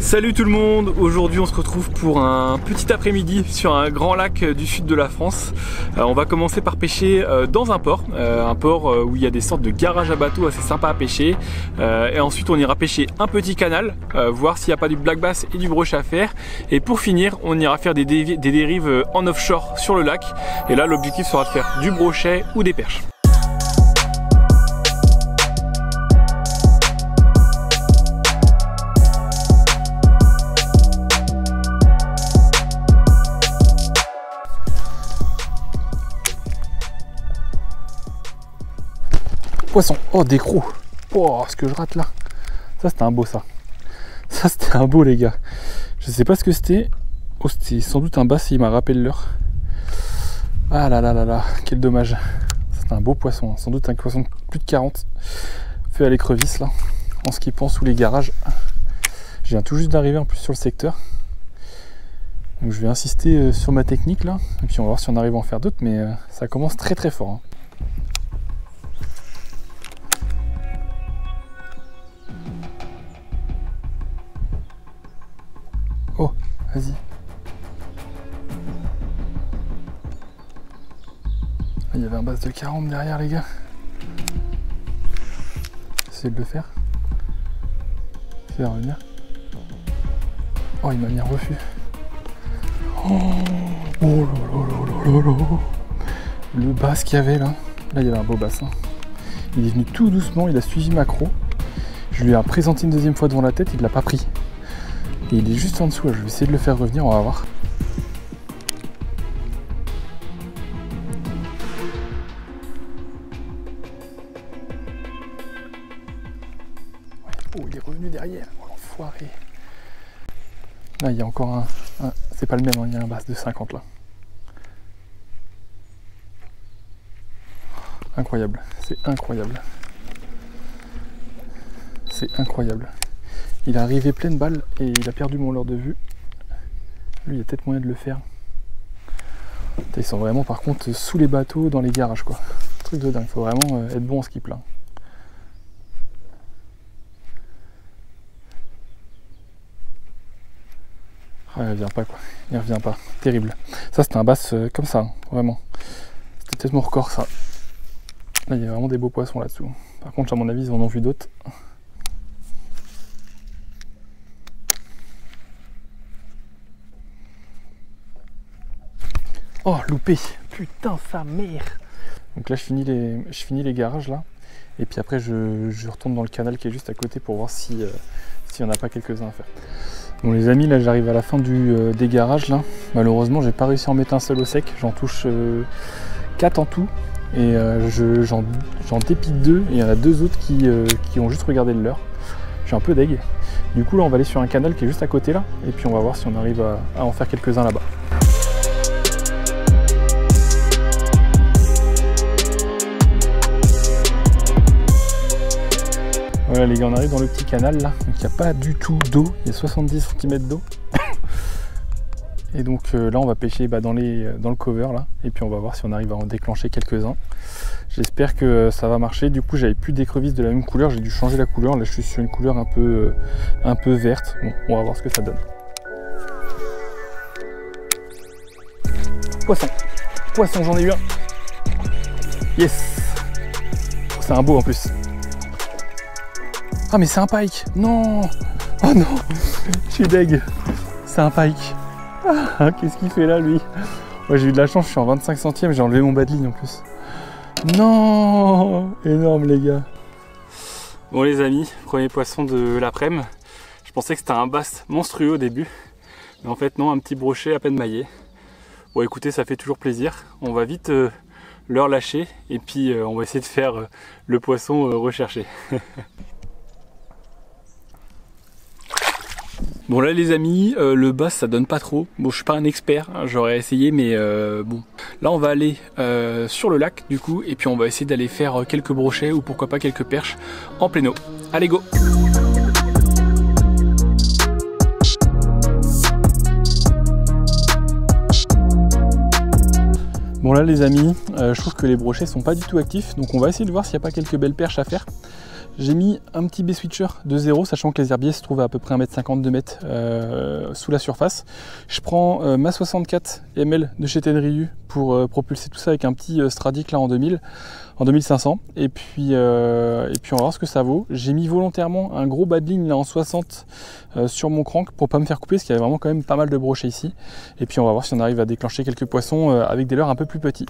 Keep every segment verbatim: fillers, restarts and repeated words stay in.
Salut tout le monde, aujourd'hui on se retrouve pour un petit après-midi sur un grand lac du sud de la France. Euh, on va commencer par pêcher euh, dans un port, euh, un port euh, où il y a des sortes de garages à bateaux assez sympas à pêcher. Euh, et ensuite on ira pêcher un petit canal, euh, voir s'il n'y a pas du black bass et du brochet à faire. Et pour finir on ira faire des, dé des dérives en offshore sur le lac. Et là l'objectif sera de faire du brochet ou des perches. Poisson, oh des crocs, oh ce que je rate là, ça c'était un beau ça, ça c'était un beau les gars, je sais pas ce que c'était, oh c'était sans doute un bass, il m'a rappelé l'heure, ah là là là là, quel dommage, c'était un beau poisson, sans doute un poisson de plus de quarante, fait à l'écrevisse là, en skippant sous les garages, je viens tout juste d'arriver en plus sur le secteur, donc je vais insister sur ma technique là, et puis on va voir si on arrive à en faire d'autres, mais ça commence très très fort. Hein. Oh, vas-y. Il y avait un bass de quarante derrière les gars. Essayez de le faire. Faire revenir. Oh, il m'a mis un refus. Oh, oh là là là là là. Le bass qu'il y avait là. Là, il y avait un beau bass. Hein. Il est venu tout doucement, il a suivi Macro. Je lui ai présenté une deuxième fois devant la tête, il ne l'a pas pris. Et il est juste en dessous, je vais essayer de le faire revenir, on va voir. Oh, il est revenu derrière, oh l'enfoiré. Là, il y a encore un... un c'est pas le même, hein, il y a un bass de cinquante là. Incroyable, c'est incroyable. C'est incroyable. Il est arrivé pleine balle et il a perdu mon leurre de vue. Lui, il y a peut-être moyen de le faire. Ils sont vraiment par contre sous les bateaux, dans les garages quoi. Truc de dingue, il faut vraiment être bon en skip là. Ah, il revient pas quoi, il revient pas, terrible. Ça c'était un bass euh, comme ça, hein, vraiment. C'était peut-être mon record ça. Là il y a vraiment des beaux poissons là-dessous. Par contre à mon avis ils en ont vu d'autres. Oh loupé, putain sa mère. Donc là je finis les, je finis les garages là. Et puis après je, je retourne dans le canal qui est juste à côté pour voir si euh, s'il n'y en a pas quelques-uns à faire. Bon les amis, là j'arrive à la fin du, euh, des garages là. Malheureusement j'ai pas réussi à en mettre un seul au sec. J'en touche euh, quatre en tout. Et euh, j'en dépite deux. Et il y en a deux autres qui, euh, qui ont juste regardé le leur. Je suis un peu deg. Du coup là on va aller sur un canal qui est juste à côté là. Et puis on va voir si on arrive à, à en faire quelques-uns là-bas. Voilà les gars, on arrive dans le petit canal là, donc il n'y a pas du tout d'eau, il y a soixante-dix centimètres d'eau. Et donc euh, là on va pêcher bah, dans, les, dans le cover là, et puis on va voir si on arrive à en déclencher quelques-uns. J'espère que euh, ça va marcher, du coup j'avais plus d'écrevisses de la même couleur, j'ai dû changer la couleur, là je suis sur une couleur un peu, euh, un peu verte. Bon, on va voir ce que ça donne. Poisson, poisson j'en ai eu un. Yes, c'est un beau en plus. Ah mais c'est un pike. Non. Oh non. Je suis deg. C'est un pike. Ah, qu'est-ce qu'il fait là lui? Moi j'ai eu de la chance, je suis en vingt-cinq centièmes, j'ai enlevé mon bas de ligne en plus. Non. Énorme les gars. Bon les amis, premier poisson de l'après-midi. Je pensais que c'était un bass monstrueux au début. Mais en fait non, un petit brochet à peine maillé. Bon écoutez, ça fait toujours plaisir. On va vite euh, le relâcher. Et puis euh, on va essayer de faire euh, le poisson euh, recherché. Bon là les amis, euh, le bass ça donne pas trop. Bon je suis pas un expert, hein, j'aurais essayé mais euh, bon. Là on va aller euh, sur le lac du coup et puis on va essayer d'aller faire quelques brochets ou pourquoi pas quelques perches en pleine eau. Allez go! Bon là les amis, euh, je trouve que les brochets sont pas du tout actifs, donc on va essayer de voir s'il n'y a pas quelques belles perches à faire. J'ai mis un petit baie-switcher de zéro, sachant que les herbiers se trouvent à, à peu près un mètre cinquante, deux mètres euh, sous la surface. Je prends euh, ma soixante-quatre millilitres de chez Tenryu pour euh, propulser tout ça avec un petit euh, Stradic là en deux mille, en deux mille cinq cents. Et puis, euh, et puis on va voir ce que ça vaut. J'ai mis volontairement un gros bas de ligne là en soixante euh, sur mon crank pour pas me faire couper, parce qu'il y avait vraiment quand même pas mal de brochets ici. Et puis on va voir si on arrive à déclencher quelques poissons euh, avec des leurres un peu plus petits.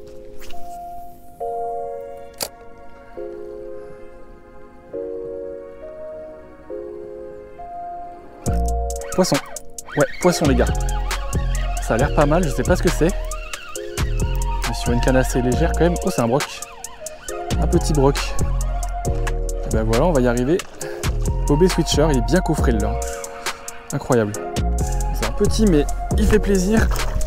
Poisson. Ouais, poisson les gars. Ça a l'air pas mal, je sais pas ce que c'est. Mais sur une canne assez légère quand même. Oh, c'est un broc. Un petit broc. Et ben voilà, on va y arriver. Au baie-switcher, il est bien coffré là. Incroyable. C'est un petit mais il fait plaisir.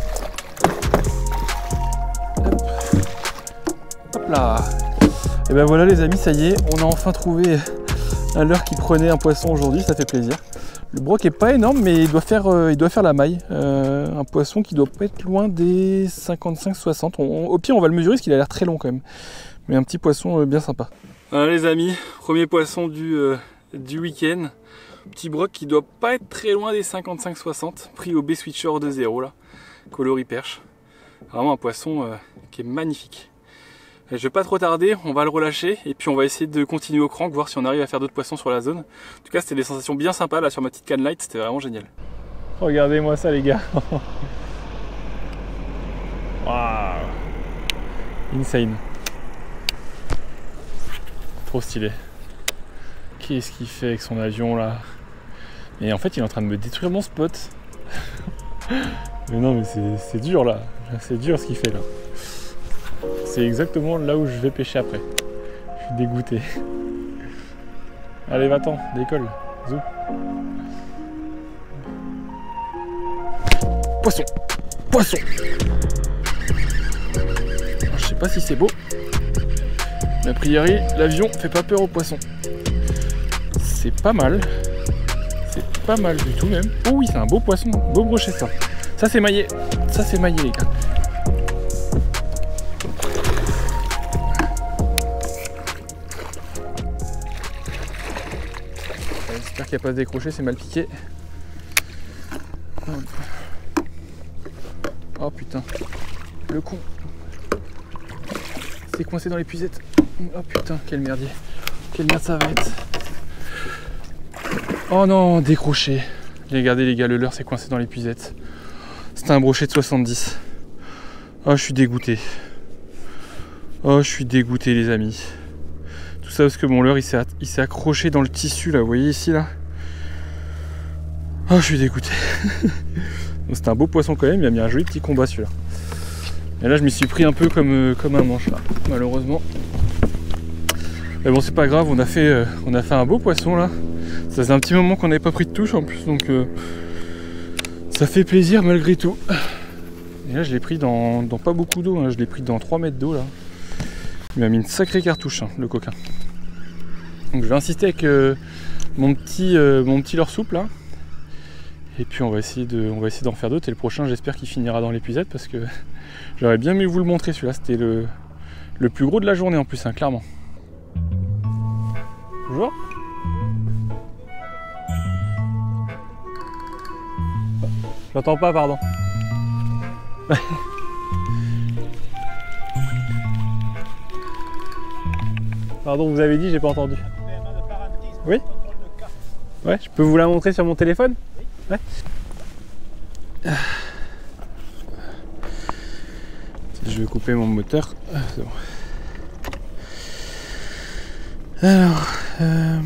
Hop, hop là. Et ben voilà les amis, ça y est, on a enfin trouvé un leurre qui prenait un poisson aujourd'hui, ça fait plaisir. Le broc est pas énorme, mais il doit faire, euh, il doit faire la maille. Euh, un poisson qui doit pas être loin des cinquante-cinq soixante. Au pire, on va le mesurer parce qu'il a l'air très long quand même. Mais un petit poisson euh, bien sympa. Voilà les amis, premier poisson du, euh, du week-end. Petit broc qui doit pas être très loin des cinquante-cinq soixante. Pris au baie-switcher de zéro là. Coloris perche. Vraiment un poisson euh, qui est magnifique. Je vais pas trop tarder, on va le relâcher et puis on va essayer de continuer au crank, voir si on arrive à faire d'autres poissons sur la zone. En tout cas, c'était des sensations bien sympas là sur ma petite canne light, c'était vraiment génial. Regardez-moi ça les gars. Waouh, insane. Trop stylé. Qu'est-ce qu'il fait avec son avion là? Et en fait, il est en train de me détruire mon spot. Mais non, mais c'est dur là. C'est dur ce qu'il fait là. C'est exactement là où je vais pêcher après. Je suis dégoûté. Allez, va-t'en, décolle. Zou. Poisson. Poisson. Alors, je sais pas si c'est beau. Mais a priori, l'avion fait pas peur aux poissons. C'est pas mal. C'est pas mal du tout même. Oh oui, c'est un beau poisson. Beau brochet ça. Ça c'est maillé. Ça c'est maillé les gars. J'espère qu'il n'y a pas de décroché, c'est mal piqué. Oh putain, le con. C'est coincé dans l'épuisette. Oh putain, quel merdier. Quelle merde ça va être. Oh non, décroché. Regardez les gars, le leurre s'est coincé dans l'épuisette. C'était un brochet de soixante-dix. Oh, je suis dégoûté. Oh, je suis dégoûté les amis. Tout ça parce que mon leurre il s'est accroché dans le tissu là, vous voyez ici là. Oh, je suis dégoûté. C'était un beau poisson quand même, il a mis un joli petit combat celui-là. Et là je m'y suis pris un peu comme, euh, comme un manche là, malheureusement. Mais bon c'est pas grave, on a, fait, euh, on a fait un beau poisson là. Ça faisait un petit moment qu'on n'avait pas pris de touche en plus, donc euh, ça fait plaisir malgré tout. Et là je l'ai pris dans, dans pas beaucoup d'eau, hein. Je l'ai pris dans trois mètres d'eau là. Il m'a mis une sacrée cartouche, hein, le coquin. Donc je vais insister avec euh, mon petit, euh, mon petit leurre souple là. Et puis on va essayer de, on va essayer d'en faire d'autres. Et le prochain, j'espère qu'il finira dans l'épuisette parce que j'aurais bien aimé vous le montrer celui-là. C'était le, le plus gros de la journée en plus, hein, clairement. Bonjour. J'entends pas, pardon. Pardon, vous avez dit, j'ai pas entendu. Oui. Ouais, je peux vous la montrer sur mon téléphone? Ouais. Je vais couper mon moteur. Ah, c'est bon. Alors, euh...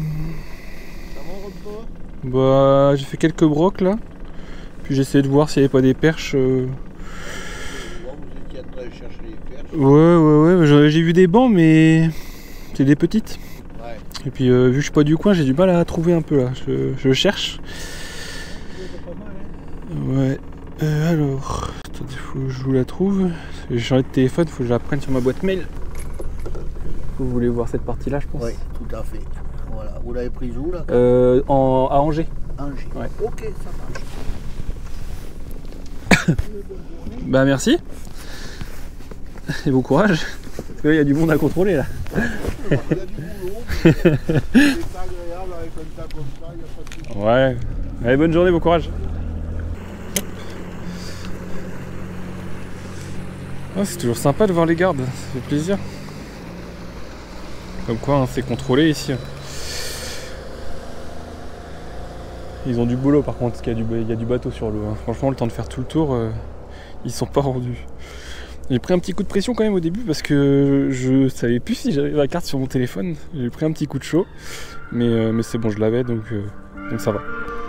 bah, j'ai fait quelques brocs là. Puis j'ai essayé de voir s'il n'y avait pas des perches. Euh... Ouais, ouais, ouais. J'ai vu des bancs, mais c'est des petites. Ouais. Et puis, euh, vu que je suis pas du coin, j'ai du mal à trouver un peu là. Je, je cherche. Ouais. Euh, alors, attendez, faut que je vous la trouve. J'ai changé de téléphone, faut que je la prenne sur ma boîte mail. Vous voulez voir cette partie-là, je pense? Oui, tout à fait. Voilà. Vous l'avez prise où là? euh, en, À Angers. Angers. Ouais. Ok, ça marche. Bah merci. Et bon courage. Parce qu'il y a du monde à contrôler là. Il y a du boulot. Ouais. Allez, bonne journée, bon courage. Oh, c'est toujours sympa de voir les gardes, ça fait plaisir. Comme quoi, hein, c'est contrôlé ici. Ils ont du boulot par contre, parce qu'il y a du, il y a du bateau sur l'eau. Hein. Franchement, le temps de faire tout le tour, euh, ils sont pas rendus. J'ai pris un petit coup de pression quand même au début parce que je savais plus si j'avais la carte sur mon téléphone. J'ai pris un petit coup de chaud, mais, euh, mais c'est bon, je l'avais donc, euh, donc ça va.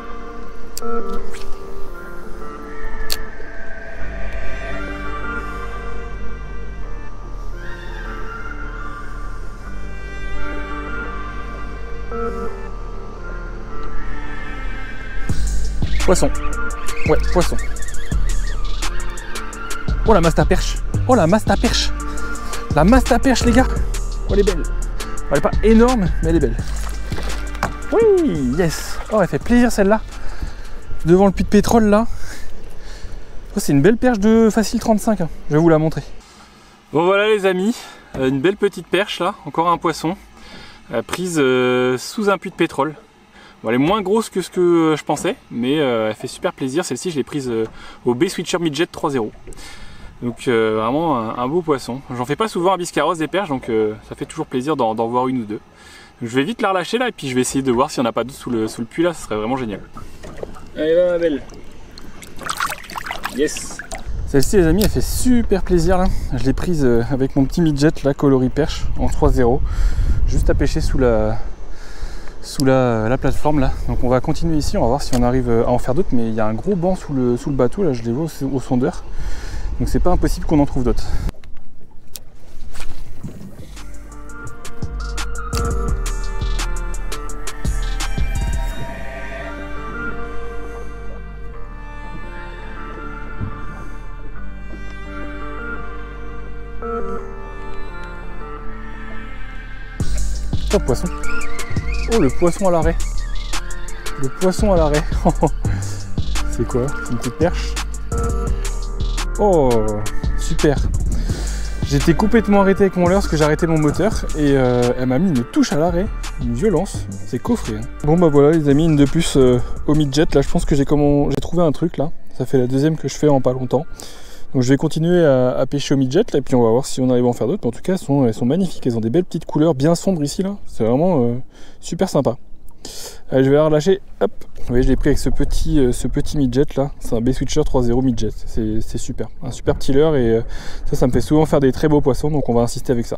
Poisson. Ouais, poisson. Oh la masse à perche. Oh la masse à perche. La masse à perche les gars. Oh elle est belle. Elle est pas énorme mais elle est belle. Oui, yes. Oh elle fait plaisir celle-là. Devant le puits de pétrole là. Oh, c'est une belle perche de facile trente-cinq. Hein. Je vais vous la montrer. Bon voilà les amis. Une belle petite perche là. Encore un poisson. Prise euh, sous un puits de pétrole. Bon, elle est moins grosse que ce que je pensais, mais euh, elle fait super plaisir. Celle-ci, je l'ai prise euh, au Basswitcher Midget trois zéro. Donc euh, vraiment un, un beau poisson. J'en fais pas souvent à Biscarrosse des perches, donc euh, ça fait toujours plaisir d'en voir une ou deux. Donc, je vais vite la relâcher là, et puis je vais essayer de voir s'il n'y en a pas d'autres sous le, sous le puits là, ce serait vraiment génial. Allez là ma belle. Yes. Celle-ci les amis, elle fait super plaisir là. Je l'ai prise euh, avec mon petit midget là, coloris perche en trois zéro. Juste à pêcher sous la... sous la, la plateforme là. Donc on va continuer ici, on va voir si on arrive à en faire d'autres, mais il y a un gros banc sous le, sous le bateau là, je les vois au, au sondeur, donc c'est pas impossible qu'on en trouve d'autres. Oh poisson. Oh le poisson à l'arrêt. Le poisson à l'arrêt. C'est quoi? C'est une petite perche. Oh super. J'étais complètement arrêté avec mon leurre parce que j'ai arrêté mon moteur et euh, elle m'a mis une touche à l'arrêt. Une violence. C'est coffré. Hein. Bon bah voilà les amis, une de plus euh, au midget. Là je pense que j'ai comment... j'ai trouvé un truc là. Ça fait la deuxième que je fais en pas longtemps. Donc je vais continuer à, à pêcher au midget là, et puis on va voir si on arrive à en faire d'autres. En tout cas elles sont, elles sont magnifiques, elles ont des belles petites couleurs bien sombres ici là. C'est vraiment euh, super sympa. Allez, je vais la relâcher. Hop. Vous voyez je l'ai pris avec ce petit, euh, ce petit midget là. C'est un Basswitcher trois zéro midget. C'est super. Un super petit leurre et euh, ça ça me fait souvent faire des très beaux poissons, donc on va insister avec ça.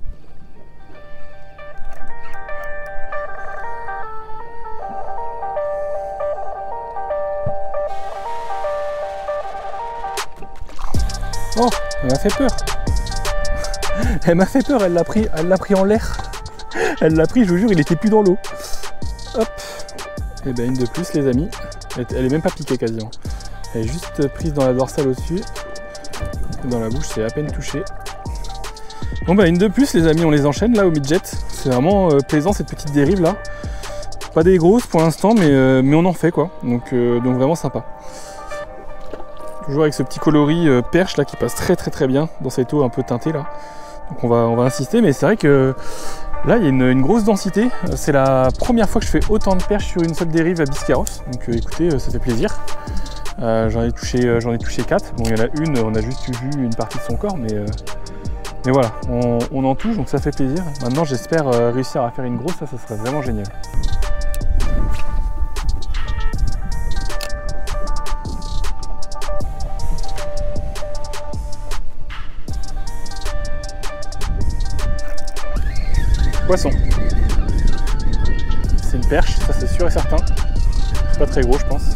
Oh, elle m'a fait peur. Elle m'a fait peur, elle l'a pris, elle l'a pris en l'air. Elle l'a pris, je vous jure, il était plus dans l'eau. Hop. Et ben une de plus les amis. Elle est même pas piquée quasiment. Elle est juste prise dans la dorsale au-dessus. Dans la bouche, c'est à peine touché. Bon bah une de plus les amis, on les enchaîne là au midget. C'est vraiment euh, plaisant cette petite dérive là. Pas des grosses pour l'instant, mais, euh, mais on en fait quoi. Donc, euh, donc vraiment sympa. Toujours avec ce petit coloris euh, perche là qui passe très très très bien dans cette eau un peu teintée là. Donc on va, on va insister, mais c'est vrai que là il y a une, une grosse densité. C'est la première fois que je fais autant de perches sur une seule dérive à Biscarrosse. Donc euh, écoutez, euh, ça fait plaisir. Euh, j'en ai touché, euh, j'en ai touché quatre. Bon il y en a une, on a juste vu une partie de son corps, mais, euh, mais voilà, on, on en touche donc ça fait plaisir. Maintenant j'espère euh, réussir à faire une grosse, ça, ça serait vraiment génial. Poisson. C'est une perche, ça c'est sûr et certain. C'est pas très gros je pense.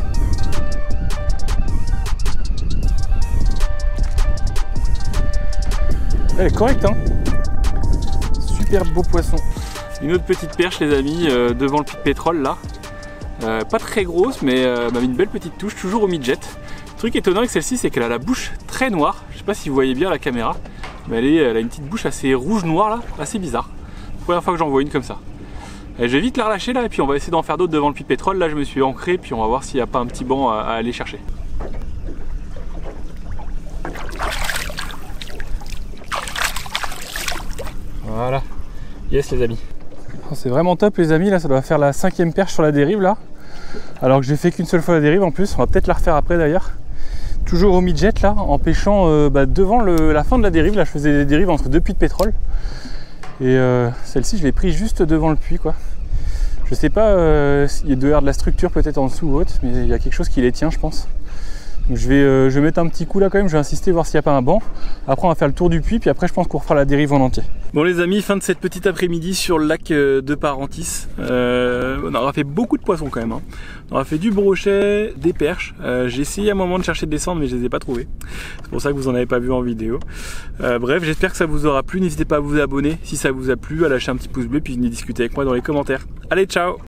Elle est correcte hein. Super beau poisson. Une autre petite perche les amis, euh, devant le puits de pétrole là. Euh, pas très grosse mais euh, bah, une belle petite touche, toujours au midget. Le truc étonnant avec celle-ci c'est qu'elle a la bouche très noire. Je sais pas si vous voyez bien la caméra. Mais elle, est, elle a une petite bouche assez rouge-noire là, assez bizarre. Première fois que j'en vois une comme ça. Et je vais vite la relâcher là et puis on va essayer d'en faire d'autres devant le puits de pétrole. Là je me suis ancré puis on va voir s'il n'y a pas un petit banc à, à aller chercher. Voilà. Yes les amis. C'est vraiment top les amis, là ça doit faire la cinquième perche sur la dérive là. Alors que j'ai fait qu'une seule fois la dérive en plus, on va peut-être la refaire après d'ailleurs. Toujours au midget là, en pêchant euh, bah, devant le, la fin de la dérive, là je faisais des dérives entre deux puits de pétrole. Et euh, celle-ci je l'ai pris juste devant le puits quoi. Je sais pas euh, s'il doit y avoir de la structure peut-être en dessous ou autre, mais il y a quelque chose qui les tient je pense. Donc je vais, euh, je vais mettre un petit coup là quand même, je vais insister voir s'il n'y a pas un banc. Après on va faire le tour du puits, puis après je pense qu'on refera la dérive en entier. Bon les amis, fin de cette petite après-midi sur le lac de Parentis. Euh, on aura fait beaucoup de poissons quand même. Hein. On aura fait du brochet, des perches. Euh, J'ai essayé à un moment de chercher de descendre mais je les ai pas trouvés. C'est pour ça que vous en avez pas vu en vidéo. Euh, bref, j'espère que ça vous aura plu. N'hésitez pas à vous abonner si ça vous a plu, à lâcher un petit pouce bleu, puis venez discuter avec moi dans les commentaires. Allez, ciao!